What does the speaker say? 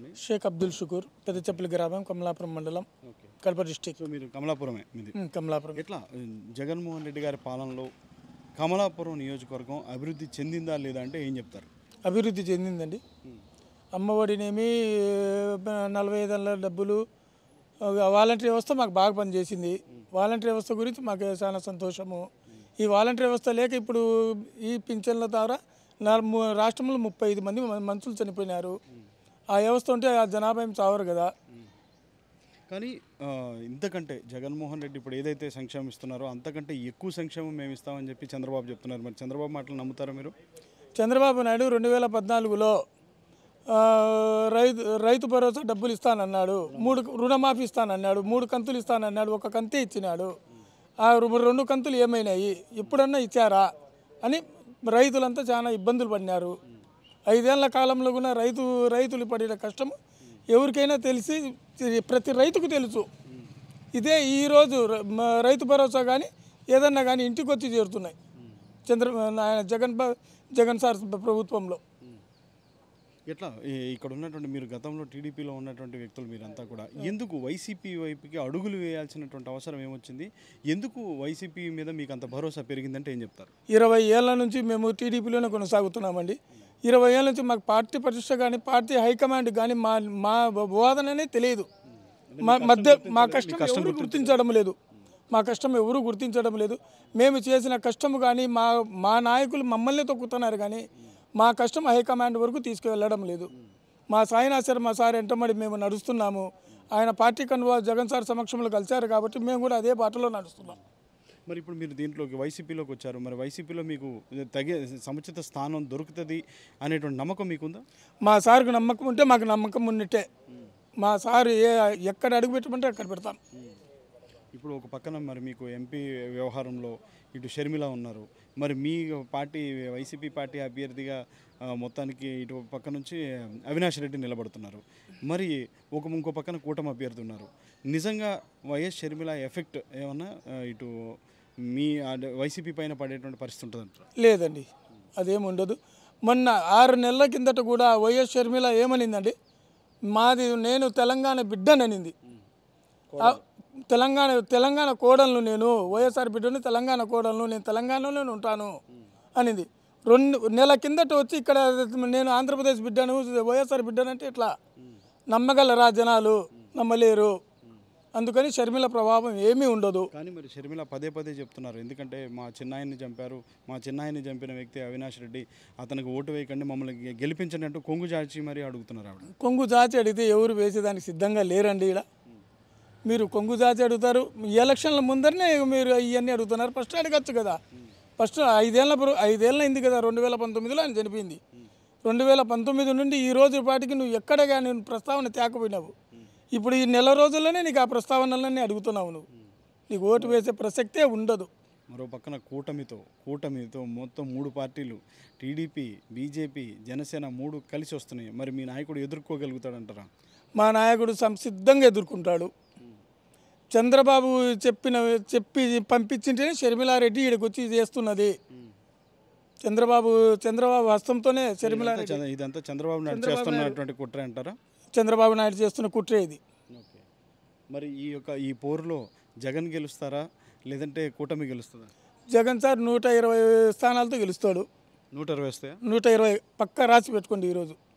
పేరండి? షేక్ అబ్దుల్ షుకూర్, పెద్దచెప్పలి గ్రామం, కమలాపురం మండలం, కడప డిస్టిక్. సో మీరు కమలాపురమే మీది. కమలాపురం. ఎట్లా జగన్మోహన్ రెడ్డి గారి పాలనలో కమలాపురం నియోజకవర్గం అభివృద్ధి చెందిందా లేదా అంటే ఏం చెప్తారు? అభివృద్ధి చెందిందండి. అమ్మఒడినేమి 45 ఏళ్ళ డబ్బులు, వాలంటరీ వ్యవస్థ మాకు బాగా పనిచేసింది. వాలంటరీ వ్యవస్థ గురించి మాకు చాలా సంతోషము. ఈ వాలంటరీ వ్యవస్థ లేక ఇప్పుడు ఈ పింఛన్ల ద్వారా రాష్ట్రంలో 35 మంది మనుషులు చనిపోయినారు. ఆ వ్యవస్థ ఉంటే ఆ జనాభా ఏం చావరు కదా. కానీ ఇంతకంటే జగన్మోహన్ రెడ్డి ఇప్పుడు ఏదైతే సంక్షేమం ఇస్తున్నారో అంతకంటే ఎక్కువ సంక్షేమం మేము ఇస్తామని చెప్పి చంద్రబాబు చెప్తున్నారు. మరి చంద్రబాబు మాటలు నమ్ముతారా మీరు? చంద్రబాబు నాయుడు 2014లో రైతు భరోసా డబ్బులు ఇస్తానన్నాడు, 3 రుణమాఫీ ఇస్తానన్నాడు, 3 కంతులు ఇస్తానన్నాడు, 1 కంతే ఇచ్చినాడు. ఆ 2 కంతులు ఏమైనాయి? ఎప్పుడన్నా ఇచ్చారా అని రైతులంతా చాలా ఇబ్బందులు పడినారు. 5 ఏళ్ల కాలంలో కూడా రైతులు పడిన కష్టం ఎవరికైనా తెలిసి, ప్రతి రైతుకు తెలుసు. ఇదే ఈరోజు రైతు భరోసా కానీ ఏదన్నా కానీ ఇంటికి వచ్చి చేరుతున్నాయి జగన్ సార్ ప్రభుత్వంలో. ఎట్లా ఇక్కడ ఉన్నటువంటి మీరు గతంలో టీడీపీలో ఉన్నటువంటి వ్యక్తులు మీరంతా కూడా ఎందుకు వైసీపీ వైపుకి అడుగులు వేయాల్సినటువంటి అవసరం ఏమొచ్చింది? ఎందుకు వైసీపీ మీద మీకు అంత భరోసా పెరిగిందంటే ఏం చెప్తారు? 20 ఏళ్ల నుంచి మేము టీడీపీలోనే కొనసాగుతున్నామండి. 20 ఏళ్ళ నుంచి మాకు పార్టీ ప్రతిష్ట కానీ, పార్టీ హైకమాండ్ కానీ మా బోధననే తెలియదు. మా కష్టం ఎవరు గుర్తించడం లేదు. మా కష్టం ఎవరు గుర్తించడం లేదు. మేము చేసిన కష్టము కానీ మా నాయకులు మమ్మల్ని తొక్కుతున్నారు కానీ మా కష్టం హైకమాండ్ వరకు తీసుకువెళ్ళడం లేదు. మా సాయినాథ్ శర్మ సార్ ఎంటమడి మేము నడుస్తున్నాము. ఆయన పార్టీ కన్వా జగన్ సార్ సమక్షంలో కలిశారు కాబట్టి మేము కూడా అదే బాటలో నడుస్తున్నాం. మరి ఇప్పుడు మీరు దీంట్లోకి వైసీపీలోకి వచ్చారు. మరి వైసీపీలో మీకు తగే సముచిత స్థానం దొరుకుతుంది అనేటువంటి నమ్మకం మీకుందా? మా సార్కు నమ్మకం ఉంటే మాకు నమ్మకం ఉన్నట్టే. మా సార్ ఎక్కడ అడుగు పెట్టమంటే అక్కడ పెడతాం. ఇప్పుడు ఒక పక్కన మరి మీకు ఎంపీ వ్యవహారంలో ఇటు షర్మిల ఉన్నారు. మరి మీ పార్టీ వైసీపీ పార్టీ అభ్యర్థిగా మొత్తానికి ఇటు పక్క నుంచి అవినాష్ రెడ్డి నిలబడుతున్నారు. మరి ఇంకో పక్కన కూటమి అభ్యర్థి ఉన్నారు. నిజంగా వైఎస్ షర్మిల ఎఫెక్ట్ ఏమన్నా ఇటు మీ వైసీపీ పైన పడేటువంటి పరిస్థితి ఉంటుందంట? లేదండి, అదేముండదు. మొన్న 6 నెలల కిందట కూడా వైఎస్ షర్మిల ఏమనిందండి, నేను తెలంగాణ బిడ్డననింది. తెలంగాణ కోడలను, నేను వైఎస్ఆర్ బిడ్డను, తెలంగాణ కోడలను, నేను తెలంగాణలోనే ఉంటాను అనింది. 2 నెలల కిందట వచ్చి ఇక్కడ నేను ఆంధ్రప్రదేశ్ బిడ్డను, వైఎస్ఆర్ బిడ్డను అంటే ఇట్లా నమ్మగలరా జనాలు? నమ్మలేరు. అందుకని షర్మిల ప్రభావం ఏమీ ఉండదు. కానీ మరి షర్మిల పదే పదే చెప్తున్నారు, ఎందుకంటే మా చిన్నాయన్ని చంపారు, మా చిన్నాయన్ని చంపిన వ్యక్తి అవినాష్ రెడ్డి, అతనికి ఓటు వేయకండి, మమ్మల్ని గెలిపించండి అంటూ కొంగు చాచి మరీ అడుగుతున్నారు. ఆవిడ కొంగు చాచి అడిగితే ఎవరు వేసేదానికి సిద్ధంగా లేరండి. ఇక్కడ మీరు కొంగు చాచి అడుగుతారు, ఎలక్షన్ల ముందరనే మీరు ఇవన్నీ అడుగుతున్నారు. ఫస్ట్ అడగచ్చు కదా. ఫస్ట్ 5 ఏళ్ళ అయింది కదా, 2019లో ఆయన చనిపోయింది. 2019 నుండి ఈ రోజు పాటికి నువ్వు ఎక్కడ కానీ ప్రస్తావన తేకపోయినావు. ఇప్పుడు ఈ నెల రోజుల్లోనే నీకు ఆ ప్రస్తావనలన్నీ అడుగుతున్నావు. నీకు ఓటు వేసే ప్రసక్తే ఉండదు. మరో పక్కన కూటమితో మొత్తం 3 పార్టీలు టీడీపీ, బీజేపీ, జనసేన 3 కలిసి వస్తున్నాయి. మరి మీ నాయకుడు ఎదుర్కోగలుగుతాడంటారా? మా నాయకుడు సంసిద్ధంగా ఎదుర్కొంటాడు. చంద్రబాబు చెప్పి పంపించింటేనే షర్మిలారెడ్డి ఇక్కడికి వచ్చి చేస్తున్నది. చంద్రబాబు హస్తంతోనే షర్మిలారెడ్డి. ఇదంతా చంద్రబాబు నాయుడు చేస్తున్నటువంటి కుట్ర అంటారా? చంద్రబాబు నాయుడు చేస్తున్న కుట్రే ఇది. మరి ఈ పోరులో జగన్ గెలుస్తారా లేదంటే కూటమి గెలుస్తుందా? జగన్ సార్ 120 స్థానాలతో గెలుస్తాడు. 120 120 పక్కా రాసి పెట్టుకోండి ఈరోజు.